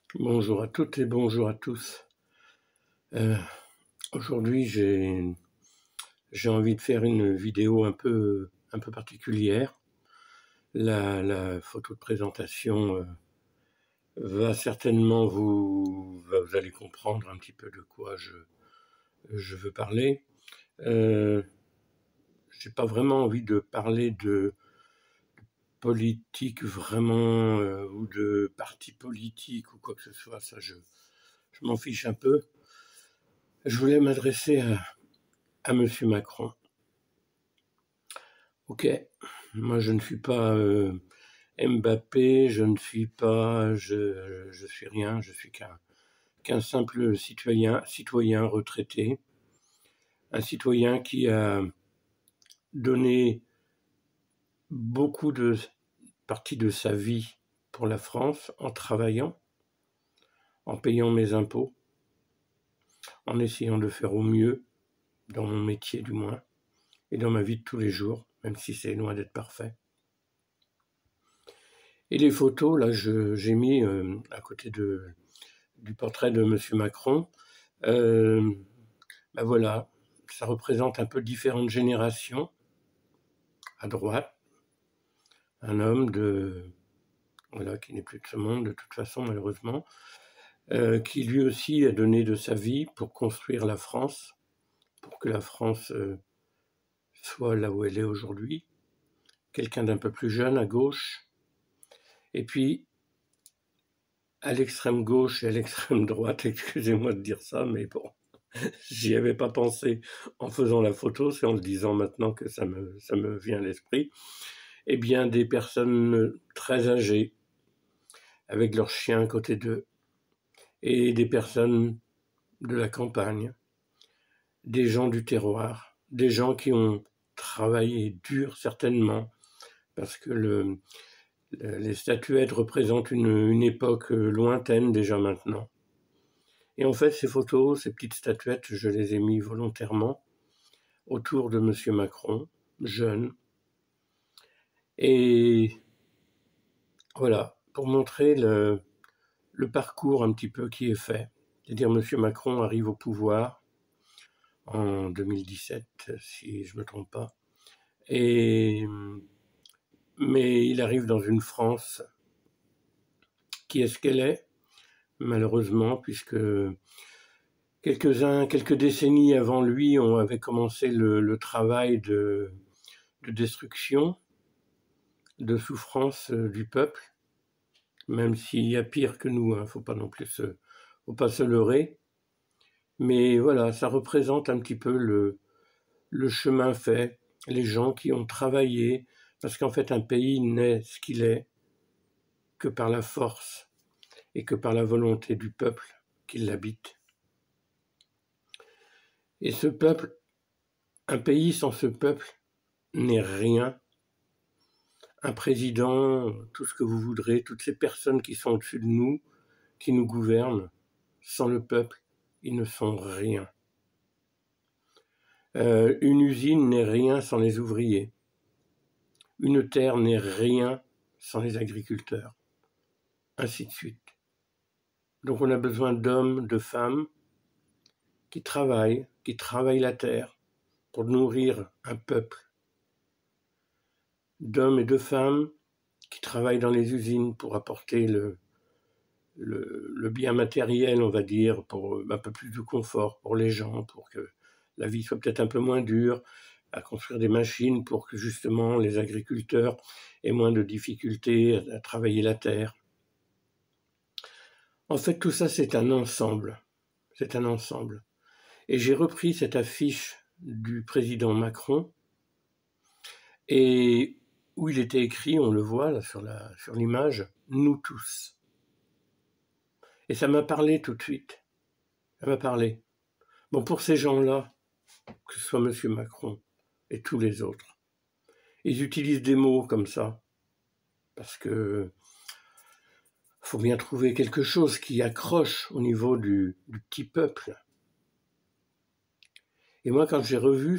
Bonjour à toutes et bonjour à tous. Euh, Aujourd'hui, j'ai envie de faire une vidéo un peu particulière. La photo de présentation va certainement vous allez comprendre un petit peu de quoi je veux parler. Euh, j'ai pas vraiment envie de parler de politique vraiment ou de parti politique ou quoi que ce soit. Ça, je m'en fiche un peu. Je voulais m'adresser à Monsieur Macron. Ok, moi je ne suis pas Mbappé, je ne suis pas, je suis rien, je suis qu'un simple citoyen retraité, un citoyen qui a donné beaucoup de partie de sa vie pour la France en travaillant, en payant mes impôts, en essayant de faire au mieux, dans mon métier du moins, et dans ma vie de tous les jours, même si c'est loin d'être parfait. Et les photos, là, j'ai mis à côté du portrait de Monsieur Macron, ben voilà, ça représente un peu différentes générations. À droite, un homme voilà, qui n'est plus de ce monde de toute façon malheureusement, qui lui aussi a donné de sa vie pour construire la France, pour que la France soit là où elle est aujourd'hui. Quelqu'un d'un peu plus jeune à gauche, et puis à l'extrême gauche et à l'extrême droite, excusez-moi de dire ça, mais bon, j'y avais pas pensé en faisant la photo, c'est en le disant maintenant que ça me vient à l'esprit. Eh bien, des personnes très âgées, avec leurs chiens à côté d'eux, et des personnes de la campagne, des gens du terroir, des gens qui ont travaillé dur certainement, parce que les statuettes représentent une époque lointaine déjà maintenant. Et en fait, ces photos, ces petites statuettes, je les ai mis volontairement autour de Monsieur Macron, jeune. Et voilà, pour montrer le parcours un petit peu qui est fait. C'est-à-dire Monsieur Macron arrive au pouvoir en 2017, si je ne me trompe pas. Mais il arrive dans une France qui est ce qu'elle est, malheureusement, puisque quelques décennies avant lui, on avait commencé le travail de destruction, de souffrance du peuple, même s'il y a pire que nous, hein, faut pas se leurrer. Mais voilà, ça représente un petit peu le chemin fait, les gens qui ont travaillé, parce qu'en fait un pays n'est ce qu'il est que par la force et que par la volonté du peuple qui l'habite. Et ce peuple, un pays sans ce peuple n'est rien. Un président, tout ce que vous voudrez, toutes ces personnes qui sont au-dessus de nous, qui nous gouvernent, sans le peuple, ils ne sont rien. Une usine n'est rien sans les ouvriers. Une terre n'est rien sans les agriculteurs. Ainsi de suite. Donc on a besoin d'hommes, de femmes qui travaillent la terre pour nourrir un peuple. D'hommes et de femmes qui travaillent dans les usines pour apporter le bien matériel, on va dire, pour un peu plus de confort pour les gens, pour que la vie soit peut-être un peu moins dure, à construire des machines pour que justement les agriculteurs aient moins de difficultés à travailler la terre. En fait, tout ça, c'est un ensemble. C'est un ensemble. Et j'ai repris cette affiche du président Macron, et où il était écrit, on le voit là sur l'image, « Nous tous ». Et ça m'a parlé tout de suite. Ça m'a parlé. Bon, pour ces gens-là, que ce soit M. Macron et tous les autres, ils utilisent des mots comme ça, parce que faut bien trouver quelque chose qui accroche au niveau du petit peuple. Et moi, quand j'ai revu,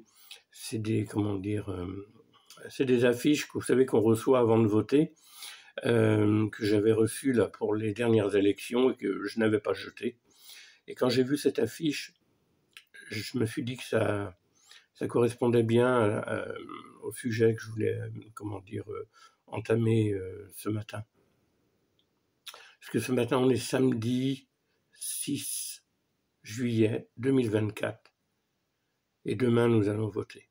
c'est des, comment dire, c'est des affiches que vous savez qu'on reçoit avant de voter, que j'avais reçu là pour les dernières élections et que je n'avais pas jeté. Et quand j'ai vu cette affiche, je me suis dit que ça correspondait bien au sujet que je voulais, entamer ce matin. Parce que ce matin, on est samedi 6 juillet 2024. Et demain, nous allons voter.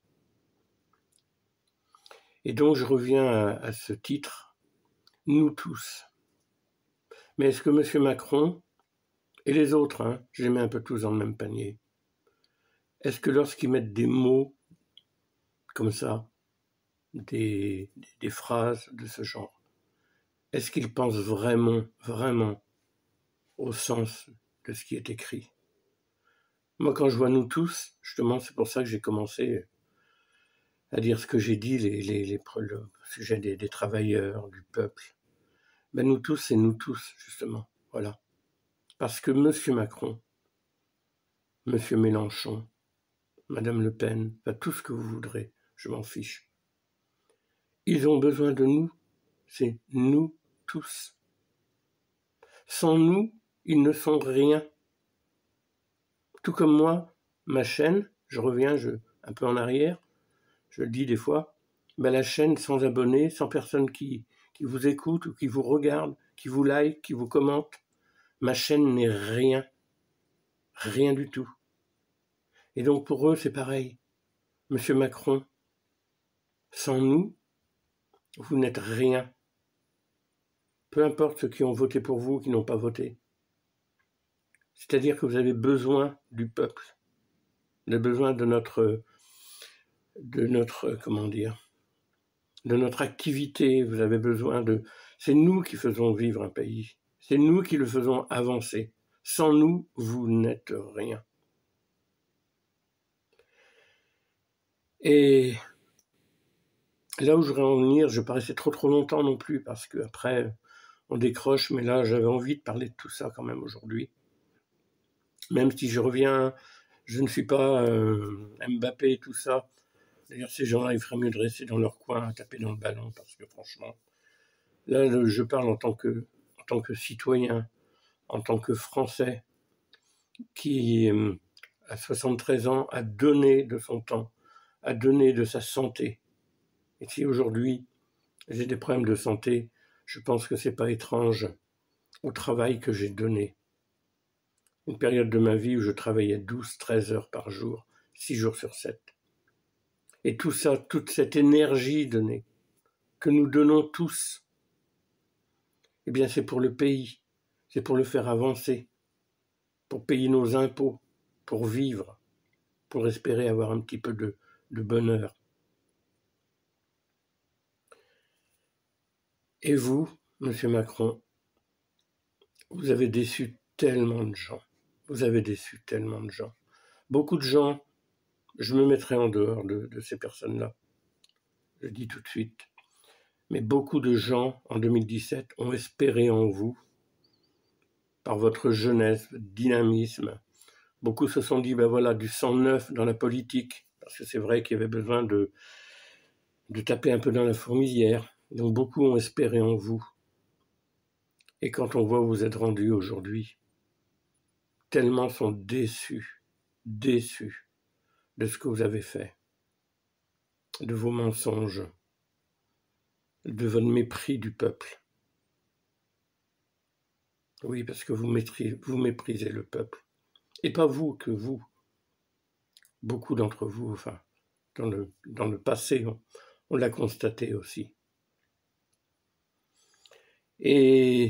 Et donc, je reviens à ce titre, « Nous tous ». Mais est-ce que M. Macron, et les autres, je les mets un peu tous dans le même panier, est-ce que lorsqu'ils mettent des mots comme ça, des phrases de ce genre, est-ce qu'ils pensent vraiment au sens de ce qui est écrit? Moi, quand je vois nous tous, justement, c'est pour ça que j'ai commencé à dire ce que j'ai dit, le sujet des travailleurs, du peuple. Ben, nous tous, c'est nous tous, justement, voilà. Parce que M. Macron, M. Mélenchon, Mme Le Pen, tout ce que vous voudrez, je m'en fiche. Ils ont besoin de nous, c'est nous tous. Sans nous, ils ne sont rien. Tout comme moi, ma chaîne, je reviens un peu en arrière, je le dis des fois, ben la chaîne sans abonnés, sans personne qui vous écoute ou qui vous regarde, qui vous like, qui vous commente, ma chaîne n'est rien. Rien du tout. Et donc pour eux, c'est pareil. Monsieur Macron, sans nous, vous n'êtes rien. Peu importe ceux qui ont voté pour vous ou qui n'ont pas voté. C'est-à-dire que vous avez besoin du peuple. Vous avez besoin de notre de notre activité. Vous avez besoin de... C'est nous qui faisons vivre un pays. C'est nous qui le faisons avancer. Sans nous, vous n'êtes rien. Et là où je voudrais en venir, je ne vais pas rester trop longtemps non plus, parce qu'après, on décroche, mais là, j'avais envie de parler de tout ça quand même aujourd'hui. Même si je reviens, je ne suis pas Mbappé et tout ça. D'ailleurs, ces gens-là, il ferait mieux de rester dans leur coin à taper dans le ballon, parce que franchement, là, je parle en tant que citoyen, en tant que Français, qui, à 73 ans, a donné de son temps, a donné de sa santé. Et si aujourd'hui, j'ai des problèmes de santé, je pense que c'est pas étrange au travail que j'ai donné. Une période de ma vie où je travaillais 12-13 heures par jour, 6 jours sur 7. Et tout ça, toute cette énergie donnée, que nous donnons tous, eh bien c'est pour le pays, c'est pour le faire avancer, pour payer nos impôts, pour vivre, pour espérer avoir un petit peu de bonheur. Et vous, Monsieur Macron, vous avez déçu tellement de gens. Vous avez déçu tellement de gens. Beaucoup de gens, je me mettrai en dehors de ces personnes-là. Je le dis tout de suite. Mais beaucoup de gens, en 2017, ont espéré en vous, par votre jeunesse, votre dynamisme. Beaucoup se sont dit, ben voilà, du sang neuf dans la politique, parce que c'est vrai qu'il y avait besoin de taper un peu dans la fourmilière. Donc beaucoup ont espéré en vous. Et quand on voit où vous êtes rendu aujourd'hui, tellement sont déçus de ce que vous avez fait, de vos mensonges, de votre mépris du peuple. Oui, parce que vous méprisez le peuple. Et pas vous, que vous. Beaucoup d'entre vous, enfin, dans le passé, on l'a constaté aussi. Et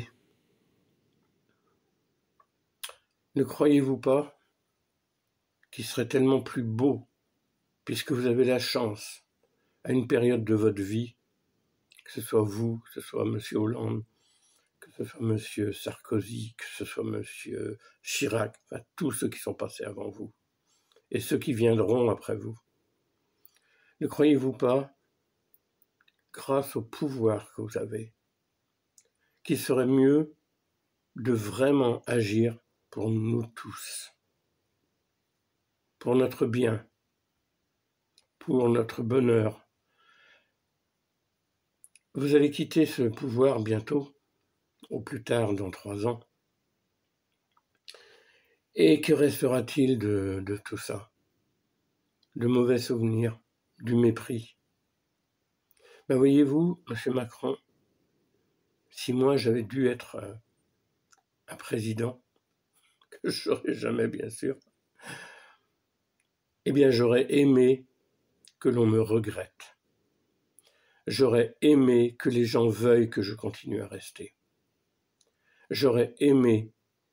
ne croyez-vous pas qu'il serait tellement plus beau, puisque vous avez la chance, à une période de votre vie, que ce soit vous, que ce soit M. Hollande, que ce soit M. Sarkozy, que ce soit M. Chirac, enfin tous ceux qui sont passés avant vous, et ceux qui viendront après vous. Ne croyez-vous pas, grâce au pouvoir que vous avez, qu'il serait mieux de vraiment agir pour nous tous, pour notre bien, pour notre bonheur. Vous allez quitter ce pouvoir bientôt, au plus tard dans 3 ans. Et que restera-t-il de tout ça? De mauvais souvenirs, du mépris. Ben voyez-vous, M. Macron, si moi j'avais dû être un président, que je ne serais jamais bien sûr, eh bien j'aurais aimé que l'on me regrette. J'aurais aimé que les gens veuillent que je continue à rester. J'aurais aimé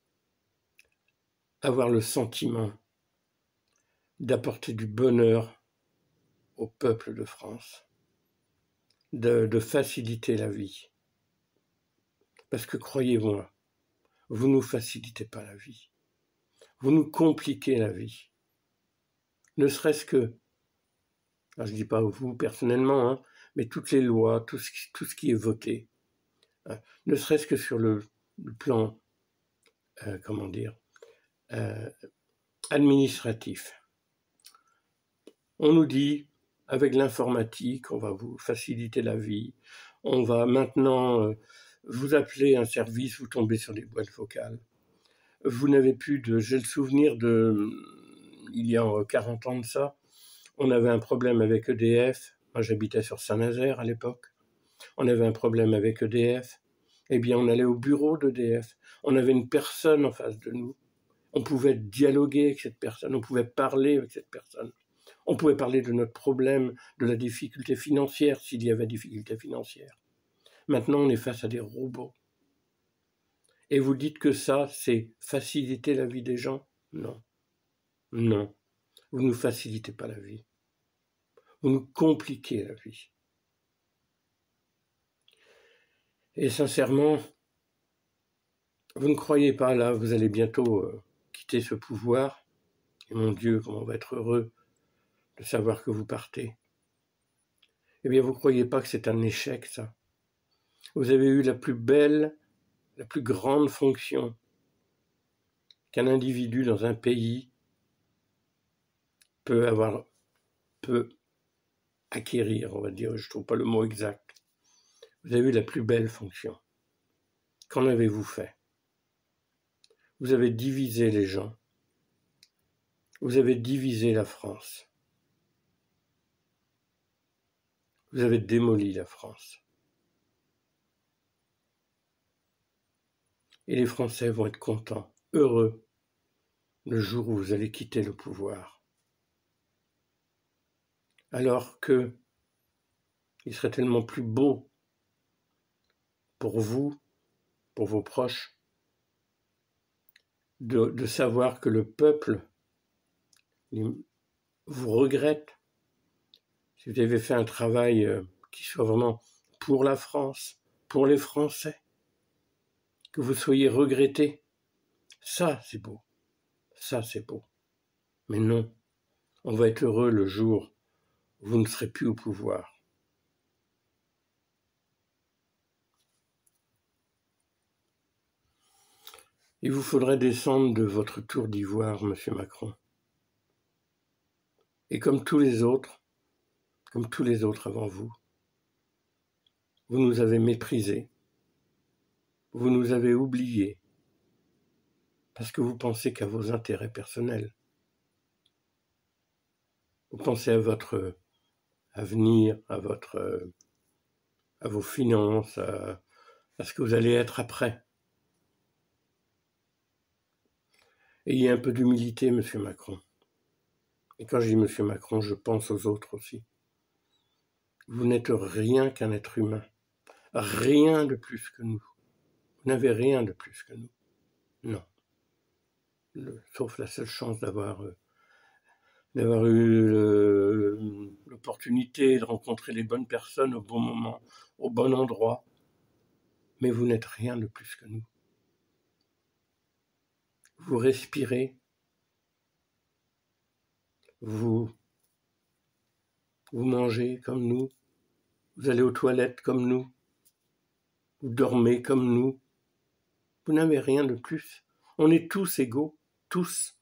avoir le sentiment d'apporter du bonheur au peuple de France, de faciliter la vie. Parce que croyez-moi, vous ne nous facilitez pas la vie. Vous nous compliquez la vie. Ne serait-ce que, alors je ne dis pas vous personnellement, hein, mais toutes les lois, tout ce qui est voté, hein, ne serait-ce que sur le plan, comment dire, administratif. On nous dit, avec l'informatique, on va vous faciliter la vie, on va maintenant vous appeler un service, vous tombez sur des boîtes vocales. Vous n'avez plus de... J'ai le souvenir de... Il y a 40 ans de ça, on avait un problème avec EDF. Moi, j'habitais sur Saint-Nazaire à l'époque. On avait un problème avec EDF. Eh bien, on allait au bureau d'EDF. On avait une personne en face de nous. On pouvait dialoguer avec cette personne. On pouvait parler avec cette personne. On pouvait parler de notre problème, de la difficulté financière, s'il y avait difficulté financière. Maintenant, on est face à des robots. Et vous dites que ça, c'est faciliter la vie des gens? Non. Non. Vous ne nous facilitez pas la vie. Vous nous compliquez la vie. Et sincèrement, vous ne croyez pas, là, vous allez bientôt quitter ce pouvoir. Et mon Dieu, comment on va être heureux de savoir que vous partez. Eh bien, vous ne croyez pas que c'est un échec, ça? Vous avez eu la plus belle, la plus grande fonction qu'un individu dans un pays peut acquérir, on va dire, je ne trouve pas le mot exact. Vous avez eu la plus belle fonction. Qu'en avez-vous fait? Vous avez divisé les gens. Vous avez divisé la France. Vous avez démoli la France. Et les Français vont être contents, heureux, le jour où vous allez quitter le pouvoir. Alors que il serait tellement plus beau pour vous, pour vos proches, de savoir que le peuple vous regrette. Si vous avez fait un travail qui soit vraiment pour la France, pour les Français, que vous soyez regretté, ça c'est beau, ça c'est beau. Mais non, on va être heureux le jour où vous ne serez plus au pouvoir. Il vous faudrait descendre de votre tour d'ivoire, monsieur Macron. Et comme tous les autres avant vous nous avez méprisés, vous nous avez oubliés, parce que vous pensez qu'à vos intérêts personnels. Vous pensez à votre avenir, à vos finances, à ce que vous allez être après. Ayez un peu d'humilité, monsieur Macron. Et quand je dis monsieur Macron, je pense aux autres aussi. Vous n'êtes rien qu'un être humain. Rien de plus que nous. Vous n'avez rien de plus que nous. Non. Sauf la seule chance d'avoir eu l'opportunité de rencontrer les bonnes personnes au bon moment, au bon endroit. Mais vous n'êtes rien de plus que nous. Vous respirez, vous mangez comme nous, vous allez aux toilettes comme nous, vous dormez comme nous. Vous n'avez rien de plus. On est tous égaux, tous.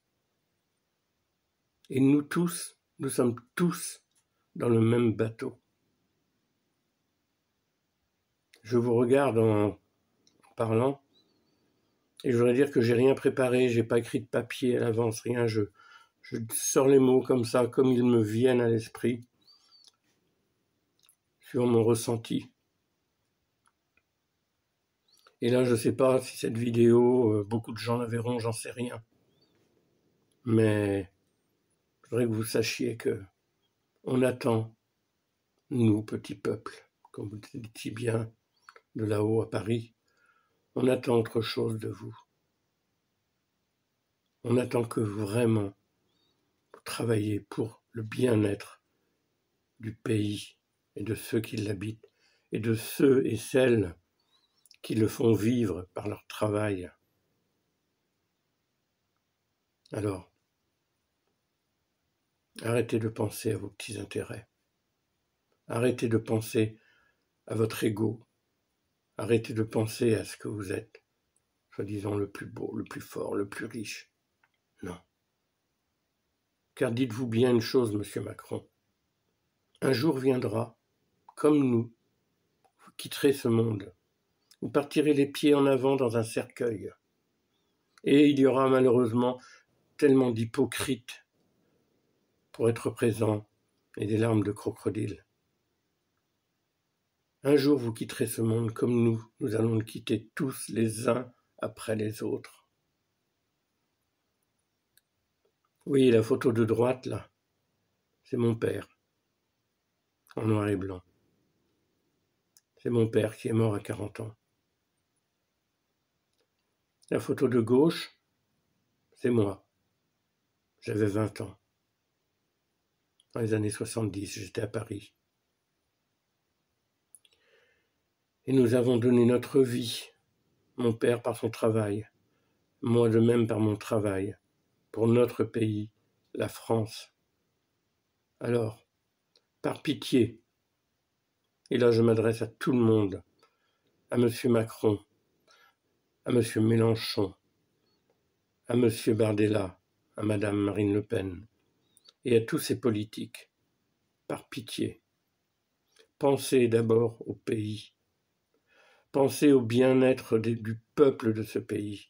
Et nous tous, nous sommes tous dans le même bateau. Je vous regarde en parlant et je voudrais dire que j'ai rien préparé, j'ai pas écrit de papier à l'avance, rien. Je sors les mots comme ça, comme ils me viennent à l'esprit, sur mon ressenti. Et là, je sais pas si cette vidéo, beaucoup de gens la verront, j'en sais rien. Mais je voudrais que vous sachiez que on attend, nous, petits peuples, comme vous le dites si bien, de là-haut à Paris, on attend autre chose de vous. On attend que vraiment vous travailliez pour le bien-être du pays et de ceux qui l'habitent et de ceux et celles qui le font vivre par leur travail. Alors, arrêtez de penser à vos petits intérêts. Arrêtez de penser à votre ego. Arrêtez de penser à ce que vous êtes, soi-disant le plus beau, le plus fort, le plus riche. Non. Car dites-vous bien une chose, monsieur Macron. Un jour viendra, comme nous, vous quitterez ce monde. Vous partirez les pieds en avant dans un cercueil. Et il y aura malheureusement tellement d'hypocrites pour être présents et des larmes de crocodile. Un jour vous quitterez ce monde comme nous allons le quitter tous les uns après les autres. Oui, la photo de droite là, c'est mon père, en noir et blanc. C'est mon père qui est mort à 40 ans. La photo de gauche, c'est moi. J'avais 20 ans. Dans les années 70, j'étais à Paris. Et nous avons donné notre vie, mon père par son travail, moi de même par mon travail, pour notre pays, la France. Alors, par pitié, et là je m'adresse à tout le monde, à M. Macron, à M. Mélenchon, à M. Bardella, à Mme Marine Le Pen, et à tous ces politiques, par pitié, pensez d'abord au pays, pensez au bien-être du peuple de ce pays,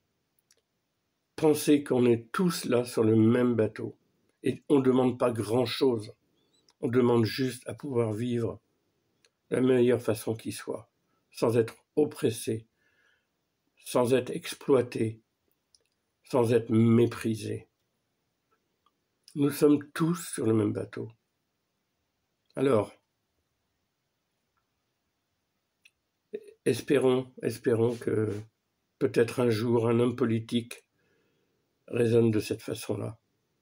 pensez qu'on est tous là sur le même bateau, et on ne demande pas grand-chose, on demande juste à pouvoir vivre de la meilleure façon qui soit, sans être oppressé, sans être exploité, sans être méprisé. Nous sommes tous sur le même bateau. Alors, espérons que peut-être un jour un homme politique raisonne de cette façon-là.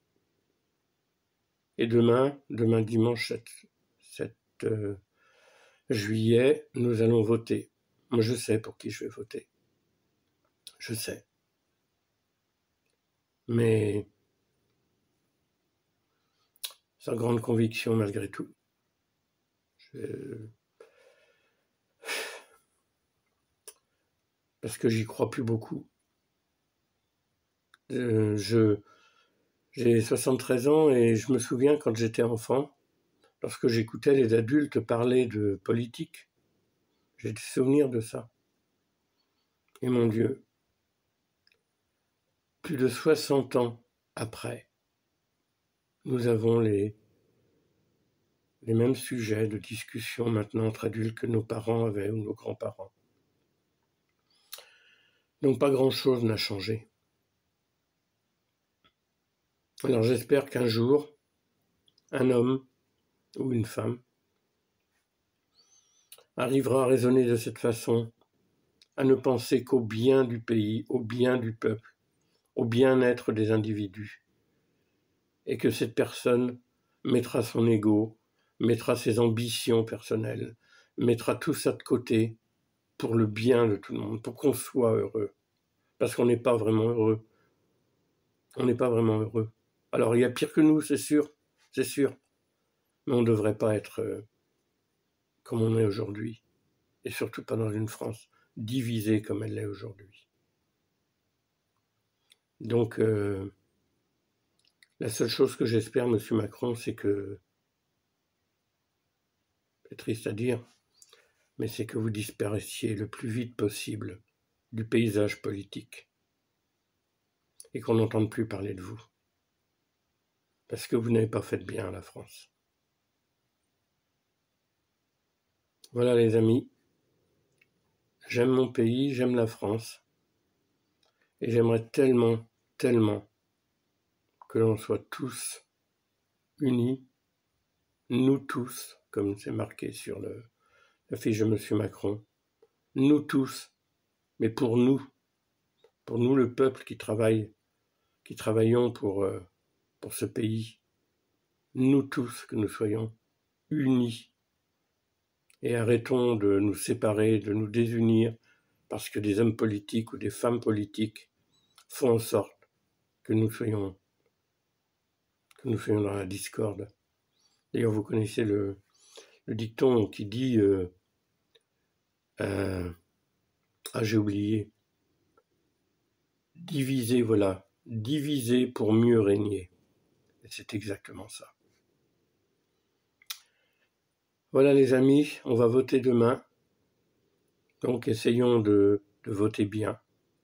Et demain dimanche 7 juillet, nous allons voter. Moi, je sais pour qui je vais voter. Je sais. Mais sans grande conviction malgré tout. Parce que j'y crois plus beaucoup. J'ai 73 ans et je me souviens quand j'étais enfant, lorsque j'écoutais les adultes parler de politique, j'ai des souvenirs de ça. Et mon Dieu, plus de 60 ans après, nous avons les mêmes sujets de discussion maintenant entre adultes que nos parents avaient ou nos grands-parents. Donc pas grand-chose n'a changé. Alors j'espère qu'un jour, un homme ou une femme arrivera à raisonner de cette façon, à ne penser qu'au bien du pays, au bien du peuple, au bien-être des individus, et que cette personne mettra son ego, mettra ses ambitions personnelles, mettra tout ça de côté pour le bien de tout le monde, pour qu'on soit heureux. Parce qu'on n'est pas vraiment heureux. On n'est pas vraiment heureux. Alors il y a pire que nous, c'est sûr, mais on ne devrait pas être comme on est aujourd'hui, et surtout pas dans une France divisée comme elle l'est aujourd'hui. Donc, la seule chose que j'espère, monsieur Macron, c'est que, c'est triste à dire, mais c'est que vous disparaissiez le plus vite possible du paysage politique et qu'on n'entende plus parler de vous. Parce que vous n'avez pas fait de bien à la France. Voilà les amis, j'aime mon pays, j'aime la France, et j'aimerais tellement, tellement que l'on soit tous unis, nous tous, comme c'est marqué sur la fiche de M. Macron, nous tous, mais pour nous le peuple qui travaillons pour ce pays, nous tous, que nous soyons unis et arrêtons de nous séparer, de nous désunir, parce que des hommes politiques ou des femmes politiques font en sorte que nous soyons dans la discorde. D'ailleurs, vous connaissez le dicton qui dit j'ai oublié, diviser, voilà, diviser pour mieux régner. Et c'est exactement ça. Voilà les amis, on va voter demain. Donc essayons de voter bien.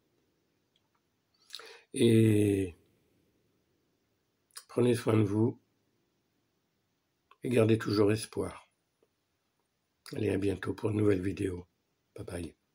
Et prenez soin de vous et gardez toujours espoir. Allez, à bientôt pour une nouvelle vidéo. Bye bye.